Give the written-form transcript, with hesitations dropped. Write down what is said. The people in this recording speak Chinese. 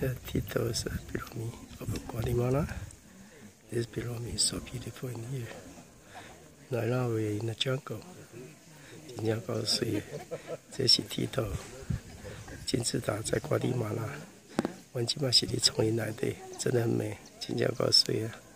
Tito's pyramid of Guatemala. This pyramid is so beautiful in here. Right now we're in the jungle. 真正够水的，这是Tito金字塔在瓜地马拉。阮即摆是伫丛林内底，真的很美，真正够水啊！